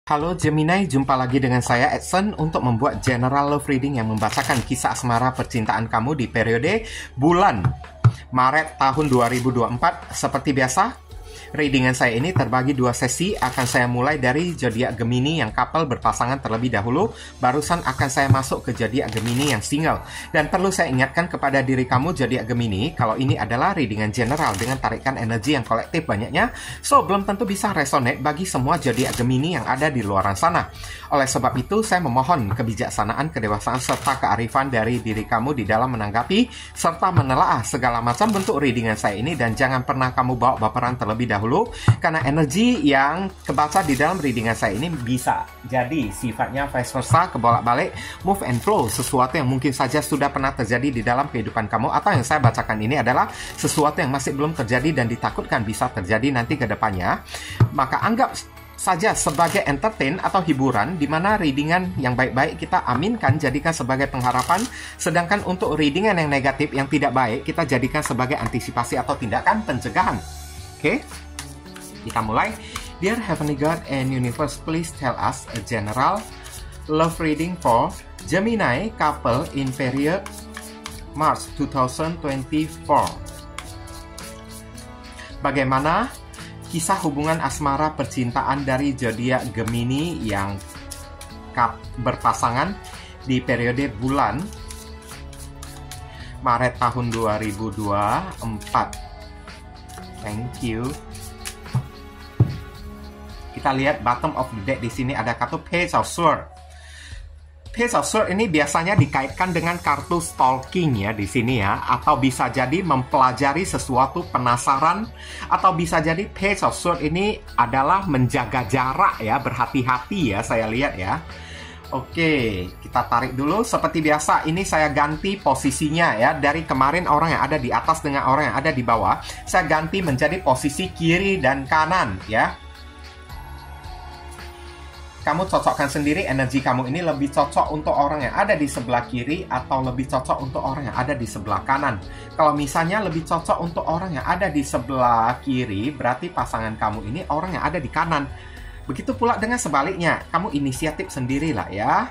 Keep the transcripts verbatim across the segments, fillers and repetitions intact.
Halo Gemini, jumpa lagi dengan saya Edson untuk membuat general love reading yang membacakan kisah asmara percintaan kamu di periode bulan Maret tahun dua ribu dua puluh empat. Seperti biasa, readingan saya ini terbagi dua sesi. Akan saya mulai dari zodiak Gemini yang couple berpasangan terlebih dahulu. Barusan akan saya masuk ke zodiak Gemini yang single. Dan perlu saya ingatkan kepada diri kamu zodiak Gemini, kalau ini adalah readingan general dengan tarikan energi yang kolektif banyaknya. So, belum tentu bisa resonate bagi semua zodiak Gemini yang ada di luaran sana. Oleh sebab itu, saya memohon kebijaksanaan, kedewasaan, serta kearifan dari diri kamu di dalam menanggapi serta menelaah segala macam bentuk readingan saya ini. Dan jangan pernah kamu bawa baperan terlebih dahulu, karena energi yang kebaca di dalam readingan saya ini bisa jadi sifatnya vice versa, kebolak-balik, move and flow, sesuatu yang mungkin saja sudah pernah terjadi di dalam kehidupan kamu, atau yang saya bacakan ini adalah sesuatu yang masih belum terjadi dan ditakutkan bisa terjadi nanti ke depannya. Maka anggap saja sebagai entertain atau hiburan, di mana readingan yang baik-baik kita aminkan, jadikan sebagai pengharapan, sedangkan untuk readingan yang negatif, yang tidak baik, kita jadikan sebagai antisipasi atau tindakan pencegahan. Oke, okay? Kita mulai. Dear Heavenly God and Universe, please tell us a general love reading for Gemini couple in period March two thousand twenty-four. Bagaimana kisah hubungan asmara percintaan dari zodiak Gemini yang berpasangan di periode bulan Maret tahun dua ribu dua puluh empat. Thank you. Kita lihat bottom of the deck di sini ada kartu Page of Swords. Page of Swords ini biasanya dikaitkan dengan kartu stalking ya di sini ya, atau bisa jadi mempelajari sesuatu, penasaran, atau bisa jadi Page of Swords ini adalah menjaga jarak ya, berhati-hati ya, saya lihat ya. Oke, kita tarik dulu. Seperti biasa, ini saya ganti posisinya ya. Dari kemarin orang yang ada di atas dengan orang yang ada di bawah, saya ganti menjadi posisi kiri dan kanan ya. Kamu cocokkan sendiri energi kamu ini lebih cocok untuk orang yang ada di sebelah kiri atau lebih cocok untuk orang yang ada di sebelah kanan. Kalau misalnya lebih cocok untuk orang yang ada di sebelah kiri, berarti pasangan kamu ini orang yang ada di kanan. Begitu pula dengan sebaliknya, kamu inisiatif sendirilah ya.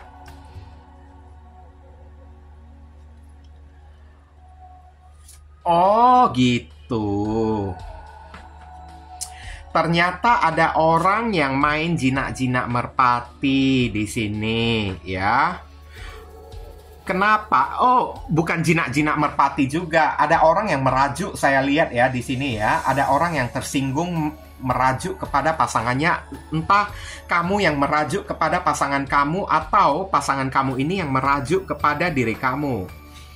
Oh gitu. Ternyata ada orang yang main jinak-jinak merpati di sini ya. Kenapa? Oh, bukan jinak-jinak merpati juga. Ada orang yang merajuk, saya lihat ya di sini ya. Ada orang yang tersinggung merajuk kepada pasangannya. Entah kamu yang merajuk kepada pasangan kamu atau pasangan kamu ini yang merajuk kepada diri kamu.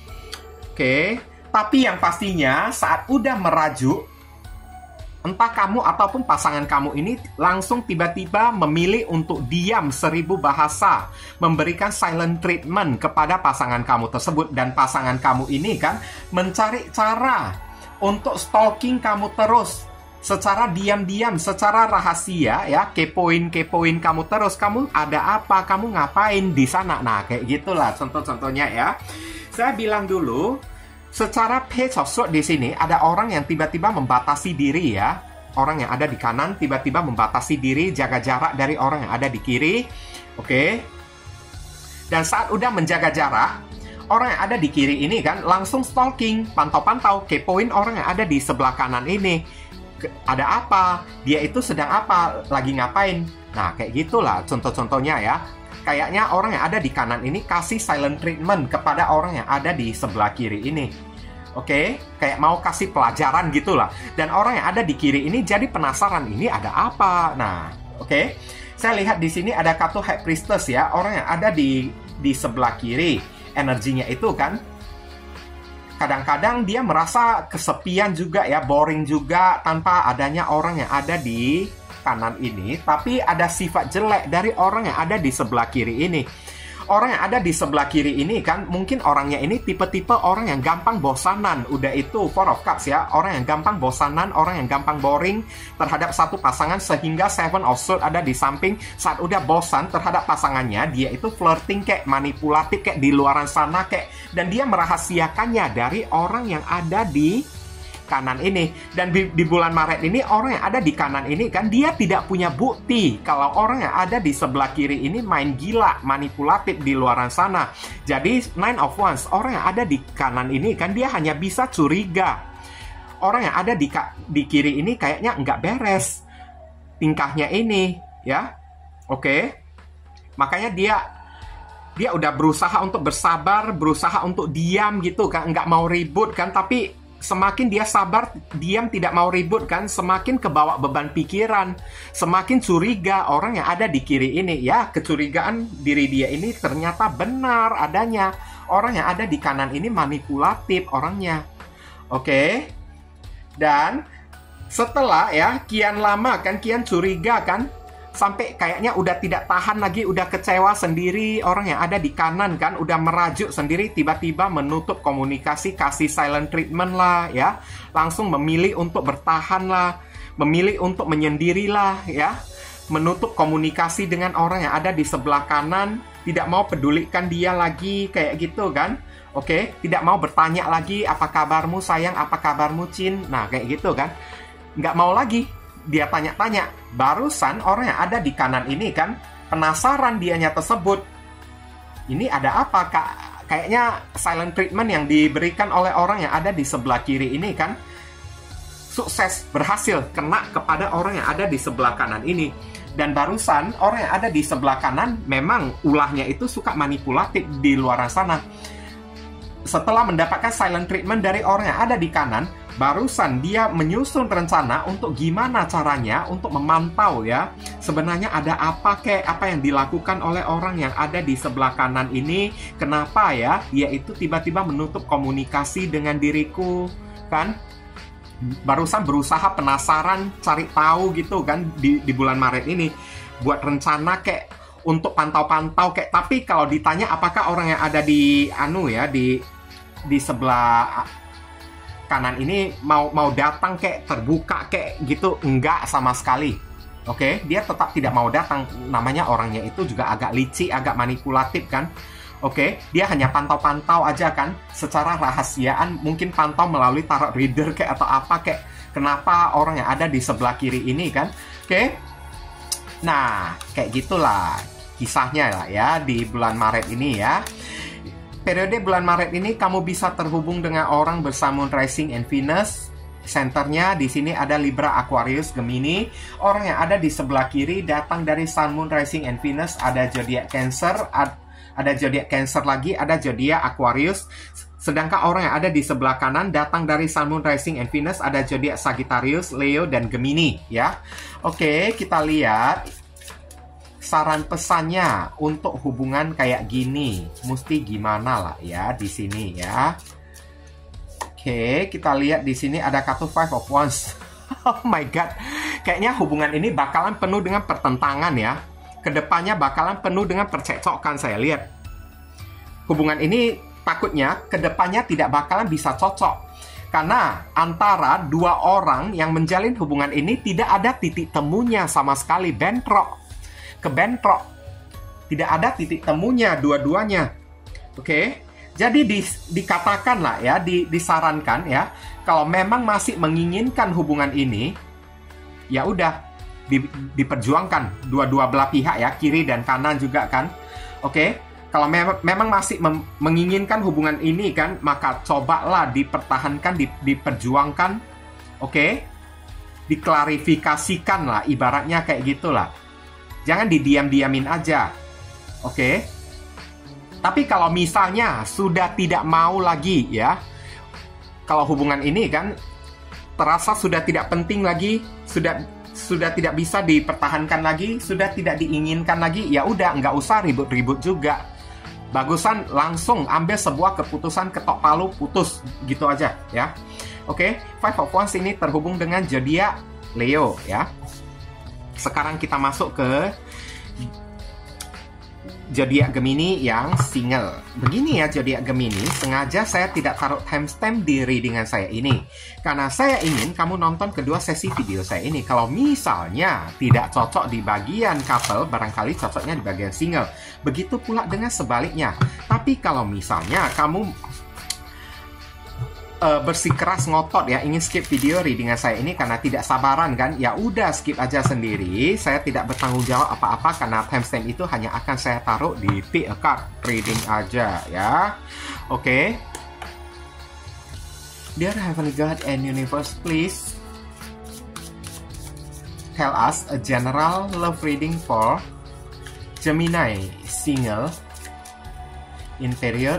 Oke, tapi yang pastinya saat udah merajuk, entah kamu ataupun pasangan kamu ini langsung tiba-tiba memilih untuk diam seribu bahasa, memberikan silent treatment kepada pasangan kamu tersebut. Dan pasangan kamu ini kan mencari cara untuk stalking kamu terus, secara diam-diam, secara rahasia ya, kepoin-kepoin kamu terus. Kamu ada apa? Kamu ngapain di sana? Nah, kayak gitulah contoh-contohnya ya. Saya bilang dulu, secara Page of Swords di sini ada orang yang tiba-tiba membatasi diri ya. Orang yang ada di kanan tiba-tiba membatasi diri, jaga jarak dari orang yang ada di kiri. Oke. Dan saat udah menjaga jarak, orang yang ada di kiri ini kan langsung stalking, pantau-pantau, kepoin orang yang ada di sebelah kanan ini. Ada apa? Dia itu sedang apa? Lagi ngapain? Nah, kayak gitulah contoh-contohnya ya. Kayaknya orang yang ada di kanan ini kasih silent treatment kepada orang yang ada di sebelah kiri ini. Oke, kayak mau kasih pelajaran gitulah. Dan orang yang ada di kiri ini jadi penasaran, ini ada apa? Nah, oke. Saya lihat di sini ada kartu High Priestess ya. Orang yang ada di di sebelah kiri, energinya itu kan kadang-kadang dia merasa kesepian juga ya, boring juga tanpa adanya orang yang ada di kanan ini. Tapi ada sifat jelek dari orang yang ada di sebelah kiri ini. Orang yang ada di sebelah kiri ini kan mungkin orangnya ini tipe-tipe orang yang gampang bosanan. Udah itu Four of Cups ya. Orang yang gampang bosanan, orang yang gampang boring terhadap satu pasangan, sehingga Seven of Swords ada di samping. Saat udah bosan terhadap pasangannya, dia itu flirting kayak manipulatif kayak di luaran sana kayak, dan dia merahasiakannya dari orang yang ada di kanan ini. Dan di, di bulan Maret ini, orang yang ada di kanan ini kan, dia tidak punya bukti kalau orang yang ada di sebelah kiri ini main gila, manipulatif di luaran sana. Jadi Nine of Wands, orang yang ada di kanan ini kan, dia hanya bisa curiga. Orang yang ada di, di kiri ini kayaknya nggak beres tingkahnya ini, ya. Oke. Makanya dia dia udah berusaha untuk bersabar, berusaha untuk diam gitu kan, nggak mau ribut kan, tapi semakin dia sabar, diam, tidak mau ribut kan, semakin kebawa beban pikiran, semakin curiga orang yang ada di kiri ini. Ya, kecurigaan diri dia ini ternyata benar adanya. Orang yang ada di kanan ini manipulatif orangnya. Oke. Dan setelah ya, kian lama kan, kian curiga kan, sampai kayaknya udah tidak tahan lagi, udah kecewa sendiri. Orang yang ada di kanan kan udah merajuk sendiri, tiba-tiba menutup komunikasi, kasih silent treatment lah ya, langsung memilih untuk bertahan lah, memilih untuk menyendiri lah ya, menutup komunikasi dengan orang yang ada di sebelah kanan, tidak mau pedulikan dia lagi kayak gitu kan. Oke, tidak mau bertanya lagi, apa kabarmu sayang, apa kabarmu Cin, nah kayak gitu kan, nggak mau lagi dia tanya-tanya. Barusan orang yang ada di kanan ini kan penasaran dianya tersebut. Ini ada apa kak? Kayaknya silent treatment yang diberikan oleh orang yang ada di sebelah kiri ini kan sukses, berhasil kena kepada orang yang ada di sebelah kanan ini. Dan barusan orang yang ada di sebelah kanan memang ulahnya itu suka manipulatif di luar sana. Setelah mendapatkan silent treatment dari orang yang ada di kanan, barusan dia menyusun rencana untuk gimana caranya untuk memantau ya, sebenarnya ada apa kek, apa yang dilakukan oleh orang yang ada di sebelah kanan ini, kenapa ya dia itu tiba-tiba menutup komunikasi dengan diriku kan. Barusan berusaha penasaran, cari tahu gitu kan di, di bulan Maret ini, buat rencana kek untuk pantau-pantau kek. Tapi kalau ditanya apakah orang yang ada di anu ya, di di sebelah kanan ini mau mau datang kek, terbuka kek gitu, enggak sama sekali. Oke, dia tetap tidak mau datang. Namanya orangnya itu juga agak licik, agak manipulatif kan. Oke, dia hanya pantau-pantau aja kan, secara rahasiaan, mungkin pantau melalui tarot reader kek atau apa kek. Kenapa orang yang ada di sebelah kiri ini kan. Oke, nah kayak gitulah kisahnya lah ya di bulan Maret ini ya. Periode bulan Maret ini kamu bisa terhubung dengan orang bersamun Rising and Venus. Senternya di sini ada Libra, Aquarius, Gemini. Orang yang ada di sebelah kiri datang dari Sun, Moon, Rising and Venus. Ada zodiak Cancer, ad, ada zodiak Cancer lagi, ada zodiak Aquarius. Sedangkan orang yang ada di sebelah kanan datang dari Sun, Moon, Rising and Venus. Ada zodiak Sagittarius, Leo, dan Gemini ya. Oke, kita lihat saran pesannya untuk hubungan kayak gini, mesti gimana lah ya di sini ya. Oke, kita lihat di sini ada kartu Five of Wands. Oh my god, kayaknya hubungan ini bakalan penuh dengan pertentangan ya. Kedepannya bakalan penuh dengan percekcokan saya lihat. Hubungan ini takutnya kedepannya tidak bakalan bisa cocok. Karena antara dua orang yang menjalin hubungan ini tidak ada titik temunya sama sekali, bentrok. Kebentrok, tidak ada titik temunya dua-duanya. Oke, jadi di, dikatakan lah ya, di, disarankan ya, kalau memang masih menginginkan hubungan ini, ya udah di, diperjuangkan dua-dua belah pihak ya, kiri dan kanan juga kan. Oke, kalau mem memang masih menginginkan hubungan ini kan, maka cobalah dipertahankan, di, diperjuangkan. Oke, diklarifikasikan lah, ibaratnya kayak gitulah. Jangan didiam-diamin aja. Oke. Tapi kalau misalnya sudah tidak mau lagi ya, kalau hubungan ini kan terasa sudah tidak penting lagi, sudah sudah tidak bisa dipertahankan lagi, sudah tidak diinginkan lagi, ya udah nggak usah ribut-ribut juga. Bagusan langsung ambil sebuah keputusan, ketok palu, putus gitu aja ya. Oke, Five of Wands ini terhubung dengan zodiak Leo ya. Sekarang kita masuk ke zodiak Gemini yang single. Begini ya zodiak Gemini, sengaja saya tidak taruh timestamp di readingan saya ini karena saya ingin kamu nonton kedua sesi video saya ini. Kalau misalnya tidak cocok di bagian couple, barangkali cocoknya di bagian single. Begitu pula dengan sebaliknya. Tapi kalau misalnya kamu uh, bersikeras ngotot ya, ingin skip video readingan saya ini karena tidak sabaran kan, ya udah skip aja sendiri. Saya tidak bertanggung jawab apa-apa karena timestamp itu hanya akan saya taruh di pick a card reading aja ya. Oke. Okay. Dear Heavenly God and Universe, please tell us a general love reading for Gemini single in period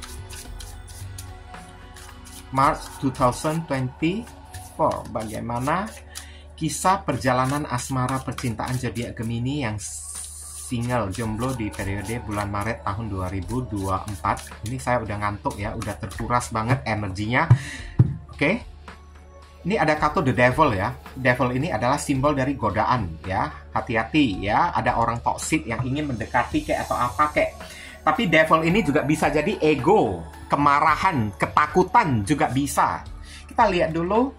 March dua ribu dua puluh empat. Bagaimana kisah perjalanan asmara percintaan zodiak Gemini yang single jomblo di periode bulan Maret tahun dua ribu dua puluh empat. Ini saya udah ngantuk ya, udah terkuras banget energinya. Oke. Okay. Ini ada kartu The Devil ya. Devil ini adalah simbol dari godaan ya. Hati-hati ya, ada orang toksik yang ingin mendekati kayak atau apa kayak. Tapi devil ini juga bisa jadi ego, kemarahan, ketakutan juga bisa. Kita lihat dulu.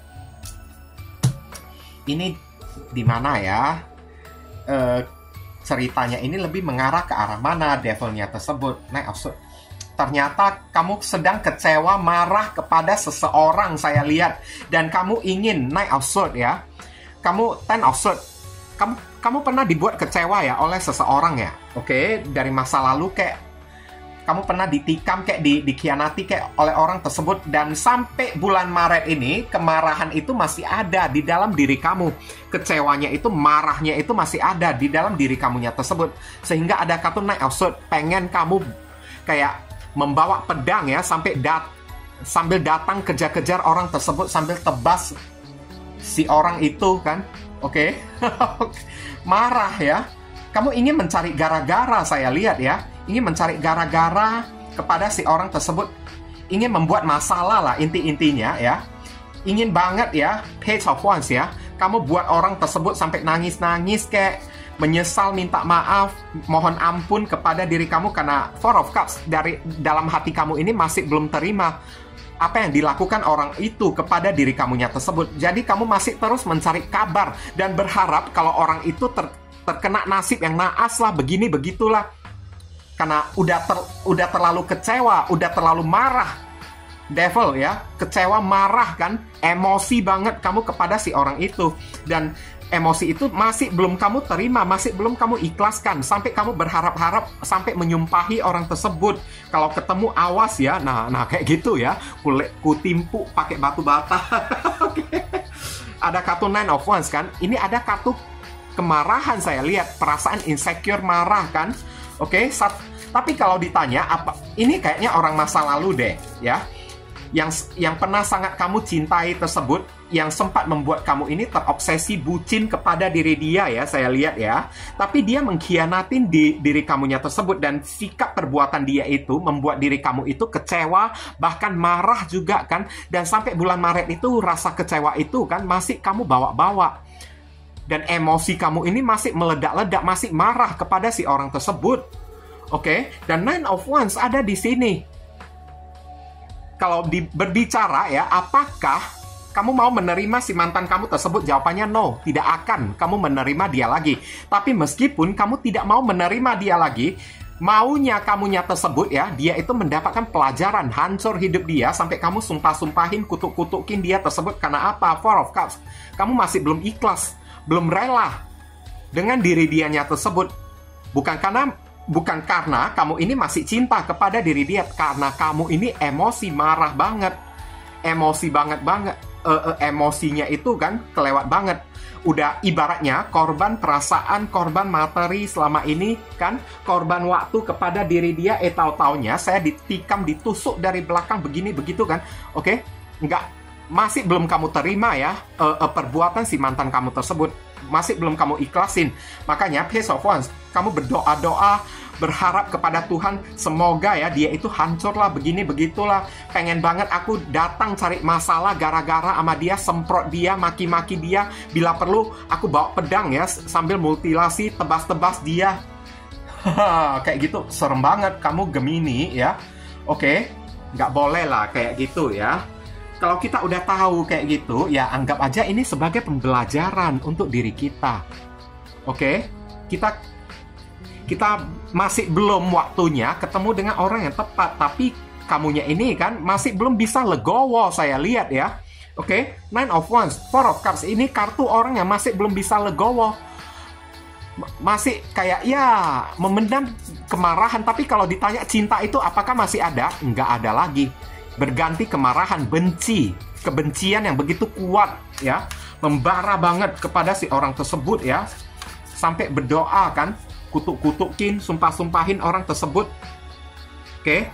Ini di mana ya? Uh, ceritanya ini lebih mengarah ke arah mana devilnya tersebut. Knight of Swords. Ternyata kamu sedang kecewa, marah kepada seseorang saya lihat. Dan kamu ingin Knight of Swords ya. Kamu Ten of Swords. Kamu, kamu pernah dibuat kecewa ya oleh seseorang ya. Oke, okay? Dari masa lalu kayak kamu pernah ditikam kayak di, dikhianati kayak oleh orang tersebut. Dan sampai bulan Maret ini kemarahan itu masih ada di dalam diri kamu. Kecewanya itu, marahnya itu masih ada di dalam diri kamunya tersebut. Sehingga ada kartu Knight of Swords, pengen kamu kayak membawa pedang ya, sampai dat sambil datang kejar-kejar orang tersebut, sambil tebas si orang itu kan. Oke. Okay? Marah ya. Kamu ingin mencari gara-gara saya lihat ya. Ingin mencari gara-gara kepada si orang tersebut. Ingin membuat masalah lah inti-intinya ya. Ingin banget ya, Page of Wands ya. Kamu buat orang tersebut sampai nangis-nangis kayak menyesal, minta maaf, mohon ampun kepada diri kamu karena Four of Cups dari dalam hati kamu ini masih belum terima apa yang dilakukan orang itu kepada diri kamunya tersebut. Jadi kamu masih terus mencari kabar dan berharap kalau orang itu ter, terkena nasib yang naas lah, begini begitulah. Karena udah ter, udah terlalu kecewa, udah terlalu marah. Devil ya, kecewa, marah kan, emosi banget kamu kepada si orang itu. Dan emosi itu masih belum kamu terima, masih belum kamu ikhlaskan. Sampai kamu berharap-harap, sampai menyumpahi orang tersebut. Kalau ketemu awas ya, nah nah kayak gitu ya. Kulit kutimpu pakai batu bata. Oke. Ada kartu Nine of Wands kan. Ini ada kartu kemarahan saya lihat. Perasaan insecure, marah kan. Oke, sat- tapi kalau ditanya, apa ini kayaknya orang masa lalu deh ya. Yang, yang pernah sangat kamu cintai tersebut, yang sempat membuat kamu ini terobsesi bucin kepada diri dia ya, saya lihat ya. Tapi dia mengkhianatin di diri kamunya tersebut, dan sikap perbuatan dia itu membuat diri kamu itu kecewa, bahkan marah juga kan. Dan sampai bulan Maret itu rasa kecewa itu kan masih kamu bawa-bawa. Dan emosi kamu ini masih meledak-ledak, masih marah kepada si orang tersebut. Oke, okay? Dan Nine of Wands ada di sini. Kalau di, berbicara ya, apakah kamu mau menerima si mantan kamu tersebut? Jawabannya no, tidak akan kamu menerima dia lagi. Tapi meskipun kamu tidak mau menerima dia lagi, maunya kamunya tersebut ya, dia itu mendapatkan pelajaran, hancur hidup dia, sampai kamu sumpah-sumpahin, kutuk-kutukin dia tersebut. Karena apa? Four of Cups. Kamu masih belum ikhlas, belum rela dengan diri dianya tersebut. Bukan karena Bukan karena kamu ini masih cinta kepada diri dia, karena kamu ini emosi, marah banget, emosi banget banget, e -e, emosinya itu kan kelewat banget. Udah ibaratnya korban perasaan, korban materi selama ini kan, korban waktu kepada diri dia. Eh tahu-taunya saya ditikam, ditusuk dari belakang begini begitu kan. Oke, nggak, masih belum kamu terima ya e -e, perbuatan si mantan kamu tersebut. Masih belum kamu ikhlasin. Makanya Page of Wands, kamu berdoa-doa, berharap kepada Tuhan, semoga ya dia itu hancurlah, begini begitulah. Pengen banget aku datang cari masalah gara-gara sama dia, semprot dia, maki-maki dia. Bila perlu aku bawa pedang ya, sambil mutilasi, tebas-tebas dia. Kayak gitu, serem banget kamu Gemini ya. Oke, nggak boleh lah kayak gitu ya. Kalau kita udah tahu kayak gitu, ya anggap aja ini sebagai pembelajaran untuk diri kita. Oke, kita kita masih belum waktunya ketemu dengan orang yang tepat. Tapi kamunya ini kan masih belum bisa legowo, saya lihat ya. Oke, okay? Nine of Wands, Four of Cups, ini kartu orang yang masih belum bisa legowo. Masih kayak ya memendam kemarahan, tapi kalau ditanya cinta itu apakah masih ada? Nggak ada lagi. Berganti kemarahan, benci, kebencian yang begitu kuat ya, membara banget kepada si orang tersebut ya, sampai berdoa kan, kutuk-kutukin, sumpah-sumpahin orang tersebut. Oke, okay?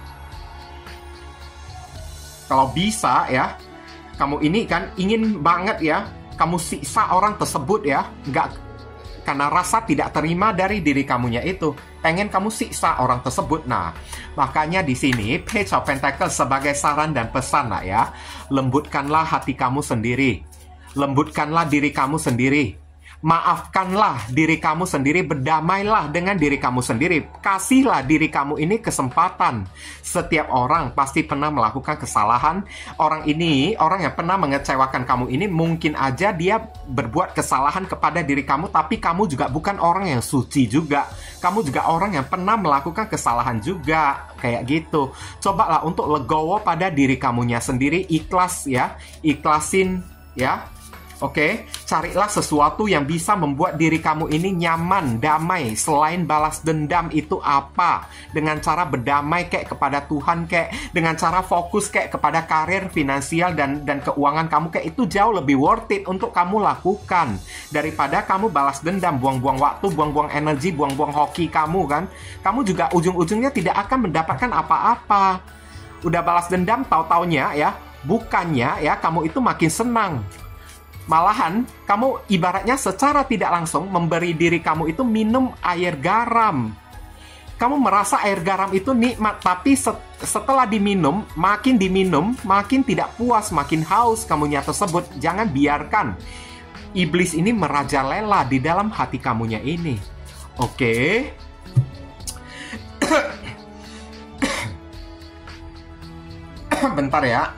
Kalau bisa ya, kamu ini kan ingin banget ya, kamu siksa orang tersebut ya, nggak, karena rasa tidak terima dari diri kamunya itu, pengen kamu siksa orang tersebut. Nah, makanya di sini Page of Pentacles sebagai saran dan pesan lah ya, lembutkanlah hati kamu sendiri, lembutkanlah diri kamu sendiri, maafkanlah diri kamu sendiri, berdamailah dengan diri kamu sendiri, kasihlah diri kamu ini kesempatan. Setiap orang pasti pernah melakukan kesalahan. Orang ini, orang yang pernah mengecewakan kamu ini, mungkin aja dia berbuat kesalahan kepada diri kamu, tapi kamu juga bukan orang yang suci juga. Kamu juga orang yang pernah melakukan kesalahan juga, kayak gitu. Cobalah untuk legowo pada diri kamunya sendiri, ikhlas ya, ikhlasin ya. Oke, okay? Carilah sesuatu yang bisa membuat diri kamu ini nyaman, damai. Selain balas dendam itu apa? Dengan cara berdamai kayak kepada Tuhan, kayak dengan cara fokus kayak kepada karir, finansial, dan, dan keuangan kamu, kayak itu jauh lebih worth it untuk kamu lakukan. Daripada kamu balas dendam, buang-buang waktu, buang-buang energi, buang-buang hoki kamu kan. Kamu juga ujung-ujungnya tidak akan mendapatkan apa-apa. Udah balas dendam, tahu-taunya ya, bukannya ya kamu itu makin senang. Malahan, kamu ibaratnya secara tidak langsung memberi diri kamu itu minum air garam. Kamu merasa air garam itu nikmat, tapi set, setelah diminum, makin diminum, makin tidak puas, makin haus kamunya tersebut. Jangan biarkan iblis ini merajalela di dalam hati kamunya ini. Oke. Bentar ya.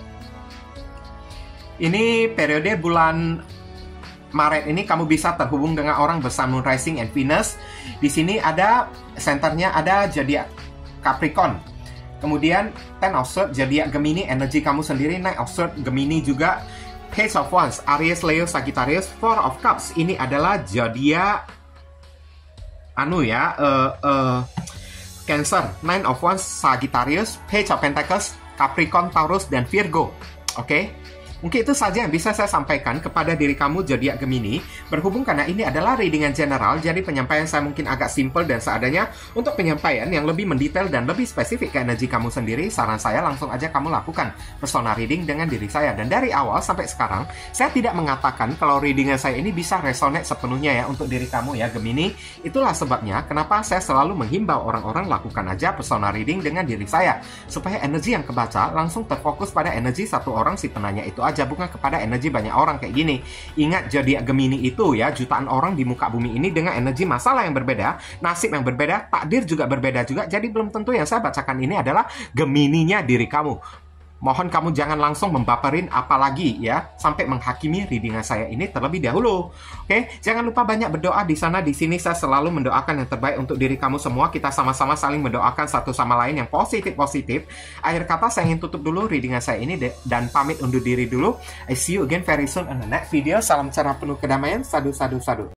Ini periode bulan Maret ini kamu bisa terhubung dengan orang bersama Moon Rising and Venus. Di sini ada senternya ada zodiak Capricorn. Kemudian Ten of Swords zodiak Gemini, energi kamu sendiri. Nine of Swords Gemini juga. Page of Wands Aries, Leo, Sagittarius. Four of Cups ini adalah zodiak anu ya, uh, uh, Cancer. Nine of Wands Sagittarius. Page of Pentacles Capricorn, Taurus, dan Virgo. Oke. Okay? Mungkin itu saja yang bisa saya sampaikan kepada diri kamu zodiak Gemini. Berhubung karena ini adalah readingan general, jadi penyampaian saya mungkin agak simple dan seadanya. Untuk penyampaian yang lebih mendetail dan lebih spesifik ke energi kamu sendiri, saran saya langsung aja kamu lakukan personal reading dengan diri saya. Dan dari awal sampai sekarang, saya tidak mengatakan kalau readingan saya ini bisa resonate sepenuhnya ya untuk diri kamu ya Gemini. Itulah sebabnya kenapa saya selalu menghimbau orang-orang lakukan aja personal reading dengan diri saya, supaya energi yang kebaca langsung terfokus pada energi satu orang si penanya itu aja, bukan kepada energi banyak orang kayak gini. Ingat, zodiak Gemini itu ya, jutaan orang di muka bumi ini dengan energi masalah yang berbeda, nasib yang berbeda, takdir juga berbeda juga. Jadi belum tentu yang saya bacakan ini adalah Gemininya diri kamu. Mohon kamu jangan langsung membaperin apalagi ya, sampai menghakimi readingan saya ini terlebih dahulu. Oke, jangan lupa banyak berdoa di sana. Di sini saya selalu mendoakan yang terbaik untuk diri kamu semua. Kita sama-sama saling mendoakan satu sama lain yang positif-positif. Akhir kata saya ingin tutup dulu readingan saya ini dan pamit undur diri dulu. I see you again very soon on the next video. Salam cerah penuh kedamaian. Sadu, sadu, sadu.